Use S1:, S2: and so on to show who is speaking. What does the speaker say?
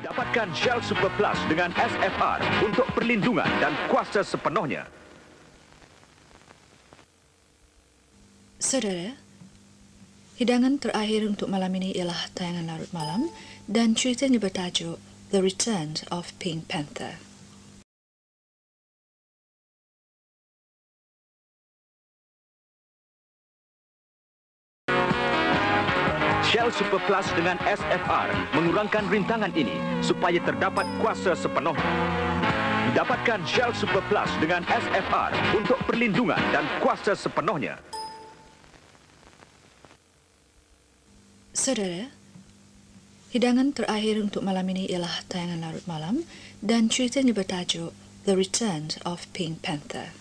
S1: Dapatkan Shell Super Plus dengan SFR untuk perlindungan dan kuasa sepenuhnya.
S2: Saudara, hidangan terakhir untuk malam ini ialah tayangan larut malam dan ceritanya bertajuk The Return of Pink Panther.
S1: Shell Super Plus dengan SFR mengurangkan rintangan ini supaya terdapat kuasa sepenuhnya. Dapatkan Shell Super Plus dengan SFR untuk perlindungan dan kuasa sepenuhnya.
S2: Saudara, hidangan terakhir untuk malam ini ialah tayangan larut malam dan ceritanya bertajuk The Return of Pink Panther.